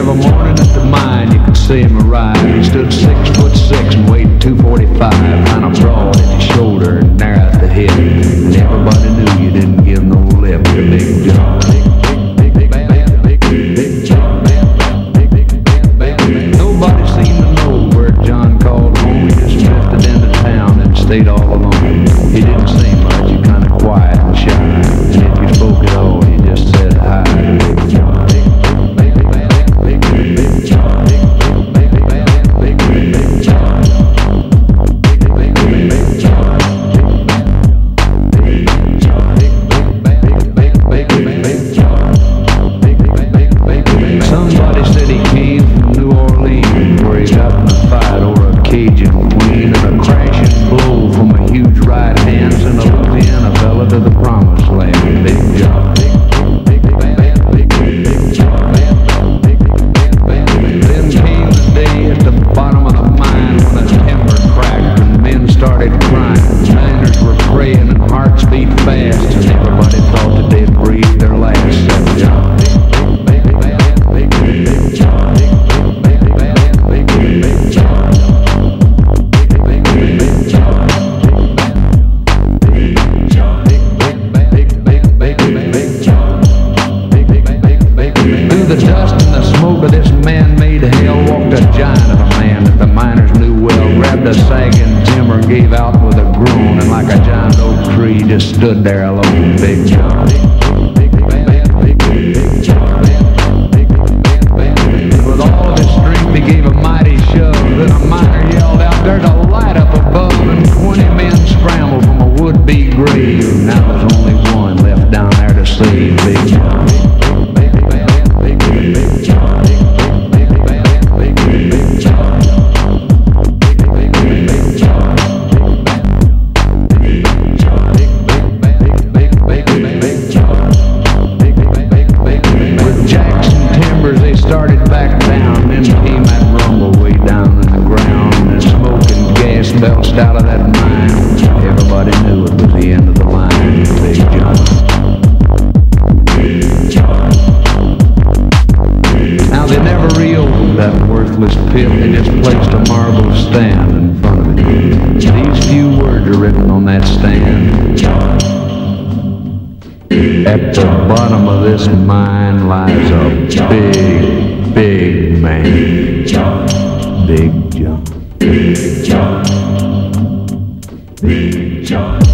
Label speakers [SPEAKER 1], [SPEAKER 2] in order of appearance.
[SPEAKER 1] a morning at the mine, you could see him arrive. He stood 6'6" and weighed 245, kind of broad at the shoulder and narrow at the hip. And everybody knew you didn't give no lip to Big John. Nobody seemed to know where John called home. He just drifted into town and stayed all alone. He didn't say much, he kind of quiet and shy. And if you spoke at all, he just said hi to Big John. Somebody said he came from New Orleans, where he got in a fight over a Cajun queen, and a crashing blow from a huge right hand sent a Louisiana fella to the promised land. Big John. Then came the day at the bottom of the mine when the timber cracked and men started crying. Miners were praying and hearts beat fast, and everybody thought that they'd breathed their last, said John. Through the dust and the smoke of this man-made hell walked a giant of a man that the miners knew well, grabbed a sagging timber and gave out with a groan, and like a giant oak tree just stood there alone, Big John. With all of his strength he gave a mighty shove, then a miner yelled out, "There's a light up above," and 20 men scrambled from a would-be grave. Now there's only one left down there to save Big John. With Jackson Timbers they started back down, then came that rumble way down in the ground, and smoke and gas belched out of that mine. Everybody knew it was the end of the line, Big John. Now they never reopened that worthless pit, they just placed a marble stand in front of it. These few words are written on that stand. At the bottom of this mine lies a big, big man. Big John. Big John. Big John. Big John.